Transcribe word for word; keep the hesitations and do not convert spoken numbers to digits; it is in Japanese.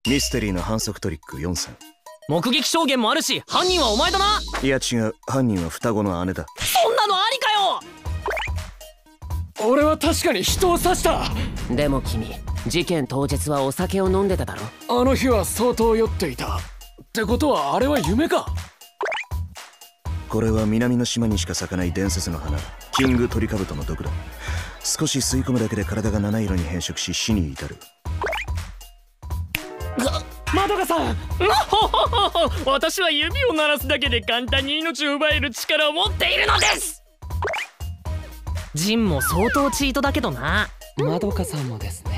ミステリーの反則トリックよん選。 目撃証言もあるし犯人はお前だな。 いや違う、犯人は双子の姉だ。 そんなのありかよ。俺は確かに人を刺した。 でも君、事件当日はお酒を飲んでただろ。 あの日は相当酔っていた。ってことはあれは夢か。 これは南の島にしか咲かない伝説の花、キングトリカブトの毒だ。少し吸い込むだけで体が七色に変色し死に至る。 まどかさん私は指を鳴らすだけで簡単に命を奪える力を持っているのです。ジンも相当チートだけどな。 まどかさんもですね。